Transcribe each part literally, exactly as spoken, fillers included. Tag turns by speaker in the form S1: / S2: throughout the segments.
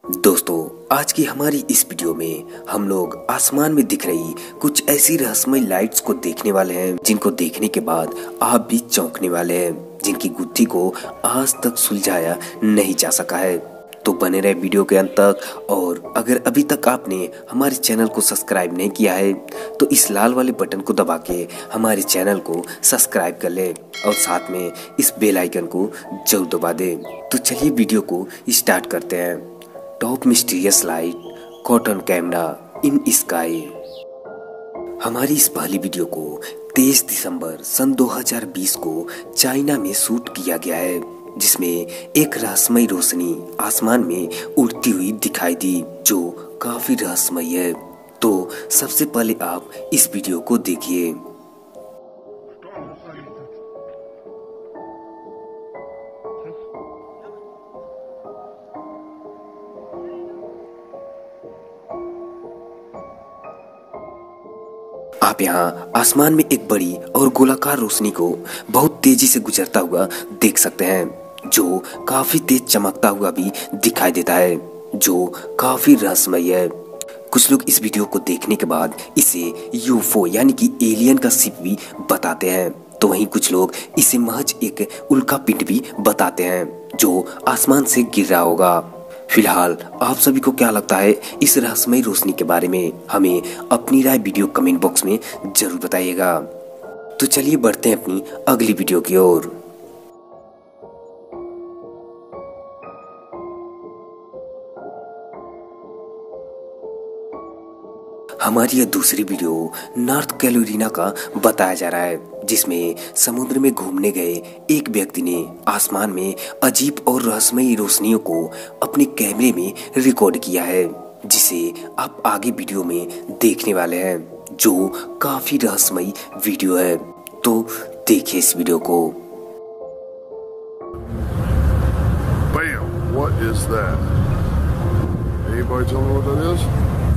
S1: दोस्तों, आज की हमारी इस वीडियो में हम लोग आसमान में दिख रही कुछ ऐसी रहस्यमय लाइट्स को देखने वाले हैं जिनको देखने के बाद आप भी चौंकने वाले हैं, जिनकी गुत्थी को आज तक सुलझाया नहीं जा सका है। तो बने रहे वीडियो के अंत तक। और अगर अभी तक आपने हमारे चैनल को सब्सक्राइब नहीं किया है तो इस लाल वाले बटन को दबा के हमारे चैनल को सब्सक्राइब कर ले और साथ में इस बेल आइकन को जरूर दबा दे। तो चलिए वीडियो को स्टार्ट करते हैं। Top mysterious light caught on camera in sky. हमारी इस पहली वीडियो को तेईस दिसंबर सन दो हज़ार बीस को चाइना में शूट किया गया है, जिसमें एक रहस्यमय रोशनी आसमान में उड़ती हुई दिखाई दी जो काफी रहस्यमय है। तो सबसे पहले आप इस वीडियो को देखिए। आप यहाँ आसमान में एक बड़ी और गोलाकार रोशनी को बहुत तेजी से गुजरता हुआ देख सकते हैं, जो काफी तेज चमकता हुआ भी दिखाई देता है, जो काफी रहस्यमय है। कुछ लोग इस वीडियो को देखने के बाद इसे यूएफओ यानी कि एलियन का शिप भी बताते हैं, तो वहीं कुछ लोग इसे महज एक उल्का पिंड भी बताते हैं जो आसमान से गिर रहा होगा। फिलहाल आप सभी को क्या लगता है इस रहस्यमय रोशनी के बारे में? हमें अपनी राय वीडियो कमेंट बॉक्स में जरूर बताइएगा। तो चलिए बढ़ते हैं अपनी अगली वीडियो की ओर। हमारी यह दूसरी वीडियो नॉर्थ कैरोलिना का बताया जा रहा है, जिसमें समुद्र में घूमने गए एक व्यक्ति ने आसमान में अजीब और रहस्यमय रोशनियों को अपने कैमरे में रिकॉर्ड किया है, जिसे आप आगे वीडियो में देखने वाले हैं, जो काफी रहस्यमय वीडियो है। तो देखिए इस वीडियो को।
S2: Bam! What is that? Anybody tell me what that is?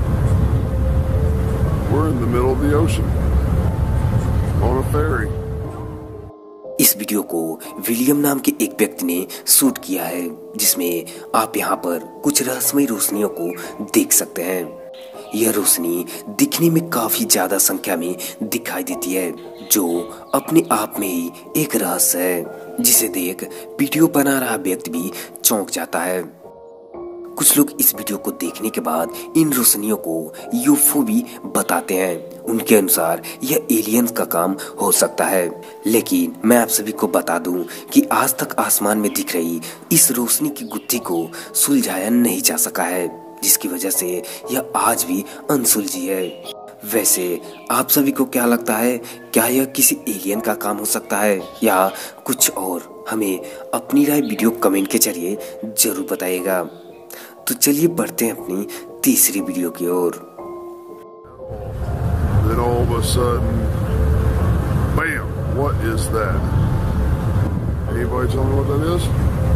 S2: We're in the middle of the ocean on a ferry.
S1: इस वीडियो को विलियम नाम के एक व्यक्ति ने शूट किया है, जिसमें आप यहाँ पर कुछ रहस्यमय रोशनियों को देख सकते हैं। यह रोशनी दिखने में काफी ज्यादा संख्या में दिखाई देती है, जो अपने आप में ही एक रहस्य है, जिसे देख वीडियो बना रहा व्यक्ति भी चौंक जाता है। कुछ लोग इस वीडियो को देखने के बाद इन रोशनियों को यूएफओ भी बताते हैं। उनके अनुसार यह एलियंस का काम हो सकता है, लेकिन मैं आप सभी को बता दूं कि आज तक आसमान में दिख रही इस रोशनी की गुत्थी को सुलझाया नहीं जा सका है, जिसकी वजह से यह आज भी अनसुलझी है। वैसे आप सभी को क्या लगता है, क्या यह किसी एलियन का काम हो सकता है या कुछ और? हमें अपनी राय वीडियो कमेंट के जरिए जरूर बताइएगा। तो चलिए बढ़ते हैं अपनी तीसरी वीडियो की ओर।
S2: Then all of a sudden, bam! What is that? Anybody tell me what that is?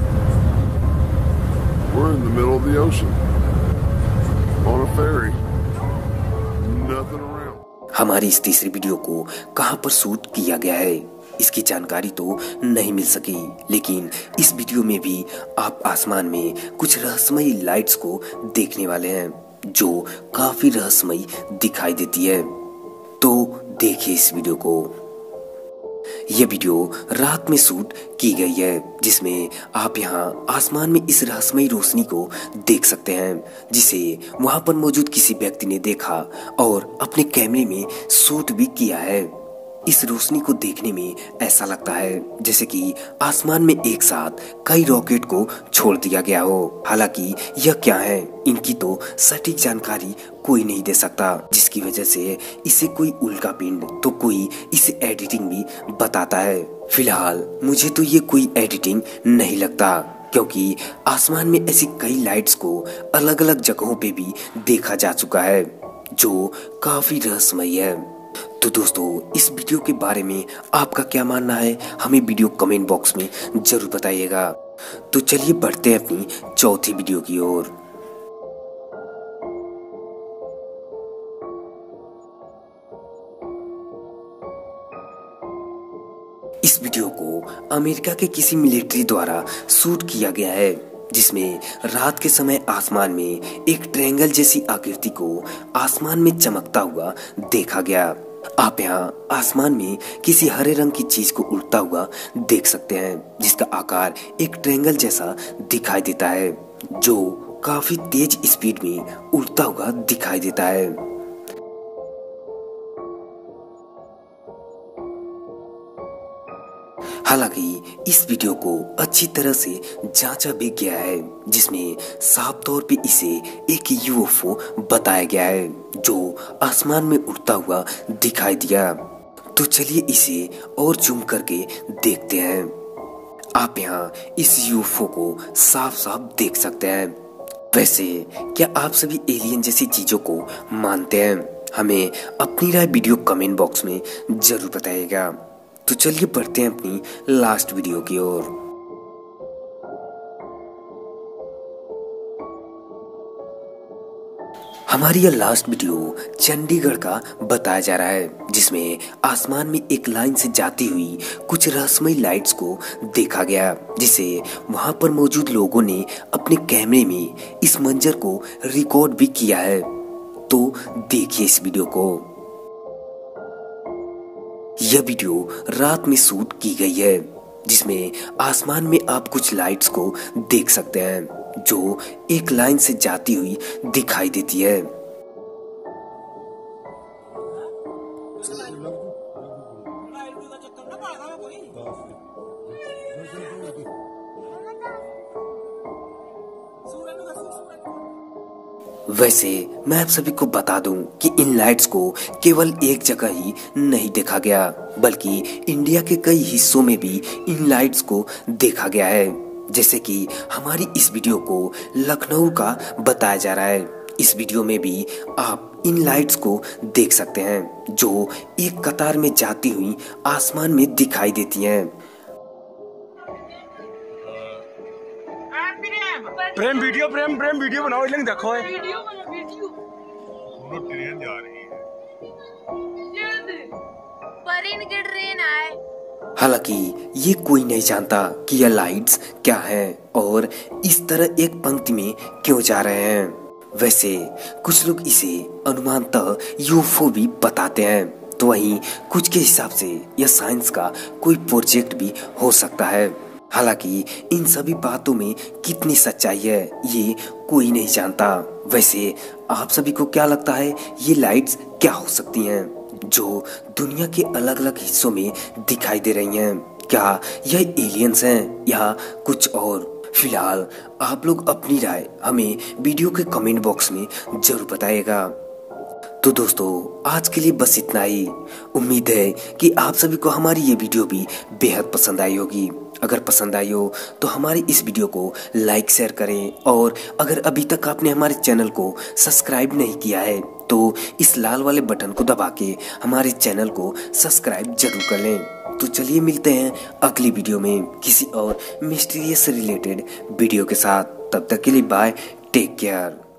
S2: We're in the middle of the ocean on a ferry. Nothing around.
S1: हमारी इस तीसरी वीडियो को कहां पर शूट किया गया है इसकी जानकारी तो नहीं मिल सकी, लेकिन इस वीडियो में भी आप आसमान में कुछ रहस्यमय लाइट्स को देखने वाले हैं, जो काफी रहस्यमय दिखाई देती है। तो देखिए इस वीडियो को। यह वीडियो रात में शूट की गई है, जिसमें आप यहाँ आसमान में इस रहस्यमय रोशनी को देख सकते हैं, जिसे वहां पर मौजूद किसी व्यक्ति ने देखा और अपने कैमरे में शूट भी किया है। इस रोशनी को देखने में ऐसा लगता है जैसे कि आसमान में एक साथ कई रॉकेट को छोड़ दिया गया हो। हालांकि यह क्या है, इनकी तो सटीक जानकारी कोई नहीं दे सकता, जिसकी वजह से इसे कोई उल्का पिंड तो कोई इसे एडिटिंग भी बताता है। फिलहाल मुझे तो ये कोई एडिटिंग नहीं लगता, क्योंकि आसमान में ऐसी कई लाइट्स को अलग अलग जगहों पे भी देखा जा चुका है, जो काफी रहस्यमय है। तो दोस्तों, इस वीडियो के बारे में आपका क्या मानना है, हमें वीडियो कमेंट बॉक्स में जरूर बताइएगा। तो चलिए बढ़ते हैं अपनी चौथी वीडियो की ओर। इस वीडियो को अमेरिका के किसी मिलिट्री द्वारा शूट किया गया है, जिसमें रात के समय आसमान में एक ट्रायंगल जैसी आकृति को आसमान में चमकता हुआ देखा गया। आप यहाँ आसमान में किसी हरे रंग की चीज को उड़ता हुआ देख सकते हैं, जिसका आकार एक ट्रायंगल जैसा दिखाई देता है, जो काफी तेज स्पीड में उड़ता हुआ दिखाई देता है। हालांकि इस वीडियो को अच्छी तरह से जांचा भी गया है, जिसमें साफ तौर पे इसे एक यूएफओ बताया गया है जो आसमान में उड़ता हुआ दिखाई दिया। तो चलिए इसे और जूम करके देखते हैं। आप यहाँ इस यूएफओ को साफ साफ देख सकते हैं। वैसे क्या आप सभी एलियन जैसी चीजों को मानते हैं? हमें अपनी राय वीडियो कमेंट बॉक्स में जरूर बताइएगा। तो चलिए बढ़ते हैं अपनी लास्ट वीडियो की ओर। हमारी यह लास्ट वीडियो चंडीगढ़ का बताया जा रहा है, जिसमें आसमान में एक लाइन से जाती हुई कुछ रहस्यमयी लाइट्स को देखा गया, जिसे वहां पर मौजूद लोगों ने अपने कैमरे में इस मंजर को रिकॉर्ड भी किया है। तो देखिए इस वीडियो को। यह वीडियो रात में शूट की गई है, जिसमें आसमान में आप कुछ लाइट्स को देख सकते हैं जो एक लाइन से जाती हुई दिखाई देती है। वैसे मैं आप सभी को बता दूं कि इन लाइट्स को केवल एक जगह ही नहीं देखा गया, बल्कि इंडिया के कई हिस्सों में भी इन लाइट्स को देखा गया है। जैसे कि हमारी इस वीडियो को लखनऊ का बताया जा रहा है। इस वीडियो में भी आप इन लाइट्स को देख सकते हैं, जो एक कतार में जाती हुई आसमान में दिखाई देती हैं।
S3: प्रेम वीडियो प्रेम प्रेम वीडियो बनाओ, इलेंग देखो है
S4: वीडियो बना वीडियो
S2: पूरा ट्रेन जा रही है।
S4: ये देख परिन की ट्रेन आए।
S1: हालांकि ये कोई नहीं जानता कि यह लाइट्स क्या है और इस तरह एक पंक्ति में क्यों जा रहे हैं। वैसे कुछ लोग इसे अनुमानतः यूएफओ भी बताते हैं, तो वहीं कुछ के हिसाब से यह साइंस का कोई प्रोजेक्ट भी हो सकता है। हालांकि इन सभी बातों में कितनी सच्चाई है ये कोई नहीं जानता। वैसे आप सभी को क्या लगता है, ये लाइट्स क्या हो सकती हैं जो दुनिया के अलग अलग हिस्सों में दिखाई दे रही हैं? क्या यह एलियंस हैं या कुछ और? फिलहाल आप लोग अपनी राय हमें वीडियो के कमेंट बॉक्स में जरूर बताइएगा। तो दोस्तों आज के लिए बस इतना ही। उम्मीद है कि आप सभी को हमारी ये वीडियो भी बेहद पसंद आई होगी। अगर पसंद आई हो तो हमारी इस वीडियो को लाइक शेयर करें, और अगर अभी तक आपने हमारे चैनल को सब्सक्राइब नहीं किया है तो इस लाल वाले बटन को दबा के हमारे चैनल को सब्सक्राइब जरूर कर लें। तो चलिए मिलते हैं अगली वीडियो में किसी और मिस्टीरियस से रिलेटेड वीडियो के साथ। तब तक के लिए बाय, टेक केयर।